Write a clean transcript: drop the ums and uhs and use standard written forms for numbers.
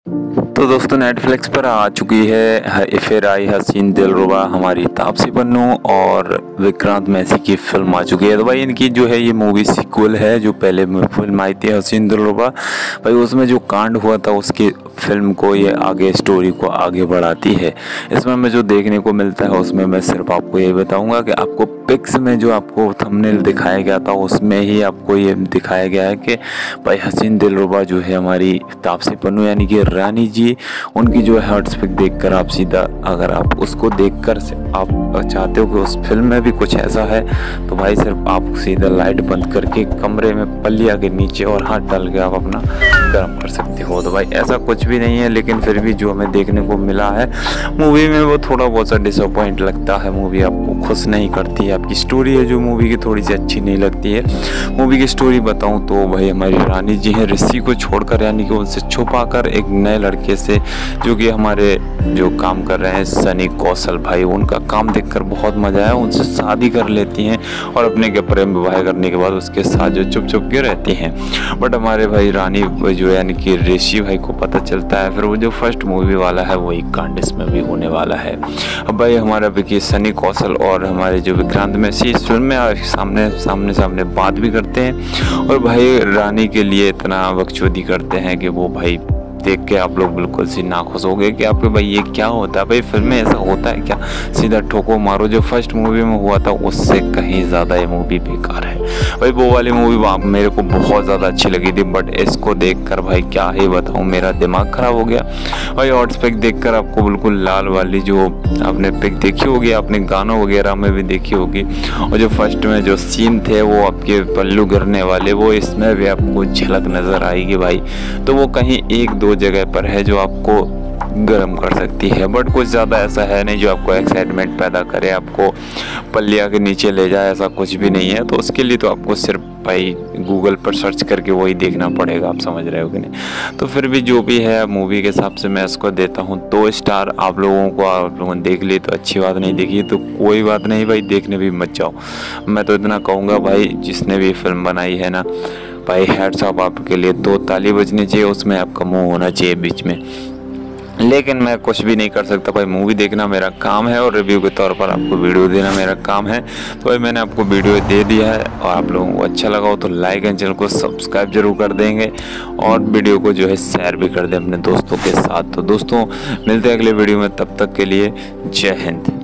तो दोस्तों नेटफ्लिक्स पर आ चुकी है फिर आई हसीन दिलरुबा हमारी तापसी पन्नू और विक्रांत मैसी की फिल्म आ चुकी है। तो भाई इनकी जो है ये मूवी सीक्वल है, जो पहले फिल्म आई थी हसीन दिलरुबा, भाई उसमें जो कांड हुआ था उसकी फिल्म को ये आगे स्टोरी को आगे बढ़ाती है। इसमें हमें जो देखने को मिलता है उसमें मैं सिर्फ आपको ये बताऊंगा कि आपको पिक्स में जो आपको थंबनेल दिखाया गया था उसमें ही आपको ये दिखाया गया है कि भाई हसीन दिलरुबा जो है हमारी तापसी पन्नू यानी कि रानी जी, उनकी जो है हॉट पिक देखकर आप सीधा, अगर आप उसको देखकर आप चाहते हो कि उस फिल्म में भी कुछ ऐसा है तो भाई सिर्फ आप सीधा लाइट बंद करके कमरे में पल्लिया के नीचे और हाथ डाल के आप अपना गर्म कर सकते हो। तो भाई ऐसा कुछ भी नहीं है, लेकिन फिर भी जो हमें देखने को मिला है मूवी में वो थोड़ा बहुत सा डिसअपॉइंट लगता है। मूवी आपको खुश नहीं करती है, आपकी स्टोरी है जो मूवी की थोड़ी सी अच्छी नहीं लगती है। मूवी की स्टोरी बताऊं तो भाई हमारी रानी जी हैं ऋषि को छोड़कर, यानी कि उनसे छुपाकर एक नए लड़के से, जो कि हमारे जो काम कर रहे हैं सनी कौशल भाई, उनका काम देखकर बहुत मजा आया, उनसे शादी कर लेती हैं और अपने के प्रेम विवाह करने के बाद उसके साथ जो चुप चुप के रहती हैं। बट हमारे भाई रानी जो यानी कि ऋषि भाई को पता चलता है, फिर वो जो फर्स्ट मूवी वाला है वही कांड इसमें भी होने वाला है। अब भाई हमारा विकी सनी कौशल और हमारे जो विक्रांत मैसी इस फिल्म में सामने बात भी करते हैं और भाई रानी के लिए इतना बकचोदी करते हैं कि वो भाई देख के आप लोग बिल्कुल सी नाखुश हो गए कि आपके भाई ये क्या होता है, भाई फिल्म में ऐसा होता है क्या, सीधा ठोको मारो। जो फर्स्ट मूवी में हुआ था उससे कहीं ज़्यादा ये मूवी बेकार है भाई। वो वाली मूवी मेरे को बहुत ज़्यादा अच्छी लगी थी, बट इसको देखकर भाई क्या ही बताऊँ, मेरा दिमाग ख़राब हो गया भाई। हॉट पिक देखकर आपको बिल्कुल लाल वाली जो आपने पिक देखी होगी, आपने गानों वगैरह में भी देखी होगी, और जो फर्स्ट में जो सीन थे वो आपके पल्लू गिरने वाले, वो इसमें भी आपको झलक नज़र आएगी भाई। तो वो कहीं एक दो जगह पर है जो आपको गर्म कर सकती है, बट कुछ ज़्यादा ऐसा है नहीं जो आपको एक्साइटमेंट पैदा करे, आपको पल्लिया के नीचे ले जाए, ऐसा कुछ भी नहीं है। तो उसके लिए तो आपको सिर्फ भाई गूगल पर सर्च करके वही देखना पड़ेगा, आप समझ रहे हो कि नहीं। तो फिर भी जो भी है मूवी के हिसाब से मैं इसको देता हूँ 2 स्टार। आप लोगों ने देख ली तो अच्छी बात, नहीं देखी तो कोई बात नहीं भाई, देखने भी मत जाओ। मैं तो इतना कहूँगा भाई, जिसने भी फिल्म बनाई है ना भाई, हैट्स ऑफ आपके लिए, 2 ताली बजनी चाहिए, उसमें आपका मुंह होना चाहिए बीच में। लेकिन मैं कुछ भी नहीं कर सकता भाई, मूवी देखना मेरा काम है और रिव्यू के तौर पर आपको वीडियो देना मेरा काम है। तो भाई मैंने आपको वीडियो दे दिया है, और आप लोगों को अच्छा लगा हो तो लाइक एंड चैनल को सब्सक्राइब जरूर कर देंगे, और वीडियो को जो है शेयर भी कर दें अपने दोस्तों के साथ। तो दोस्तों मिलते हैं अगले वीडियो में, तब तक के लिए जय हिंद।